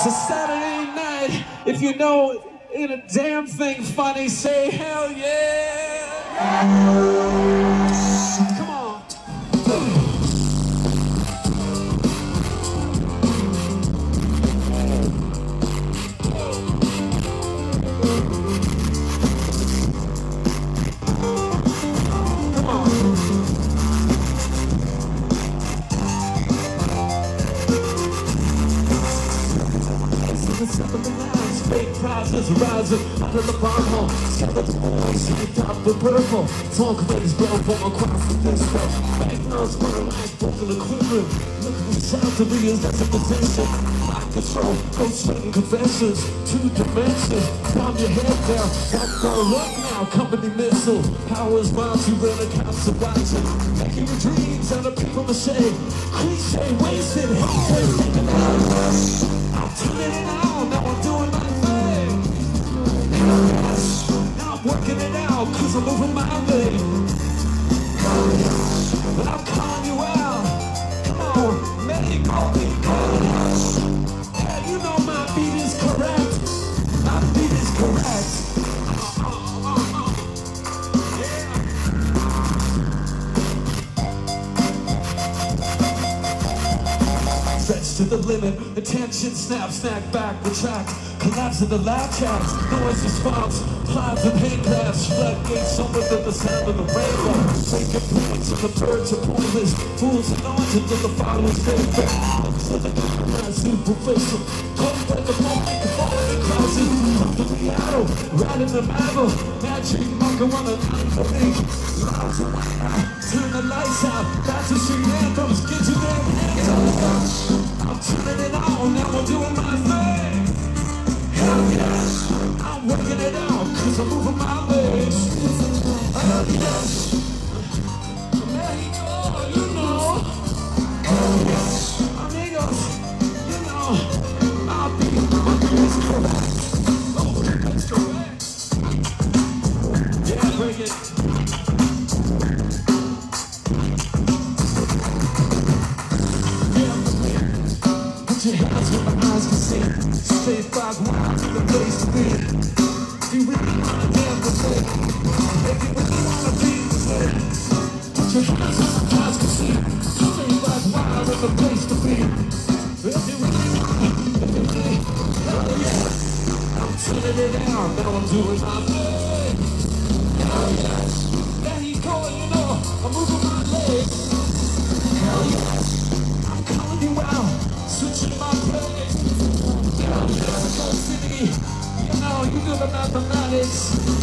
It's a Saturday night. If you know ain't a damn thing funny, say hell yeah. Come on. Fake prizes rising out of the bottom. Skeleton walls, top of purple. Talk rays blown from across the disco. Backgrounds burn like broken equipment. Look at the sound to me is that's a position. Mind control, no sweating confessions. 2 dimensions, calm your head down. Don't go up now, company missile. Powers bound, you run accounts of rising. Making your dreams out of people machine. Cliche, wasted, hate, I'm turning it on, now I'm doing my thing. Now I'm working it out, cause I'm moving my way. But I'm calling you out. Come on, make all me yeah, you know my beat is correct. My beat is correct. Stretch to the limit, attention, snap, snack back, retract, collapse in the lab chats, noise response, clouds and pain crafts, floodgates open to the sound of the rainbow, making points of the birds are pointless, fools and noise until the followers fade back, so the not superficial, come like a moment, the falling crosses, come to the arrow, riding the marble, magic marker on an unbelief, turn the lights out, that's the street anthems, get your damn hands on. I'm turning it on, now I'm doing my thing. Hell yes, I'm working it out, cause I'm moving my legs. Hell yes, Mexico, you know. Hell yes, amigos, you know. My beat is correct. Oh, that's correct. Yeah, bring it. Your hands where my eyes can see. Stay 5 miles to the place to be. If you really wanna dance with me, if you really wanna be with me, put your hands where my eyes can see. Stay 5 miles to the place to be. If you really wanna, hell yeah. I'm turning it out, now I'm doing my thing. Hell yes. There you go, you know, I'm moving my legs. Hell yes. I'm calling you out. Switching my place. Go City, you know, you do the mathematics.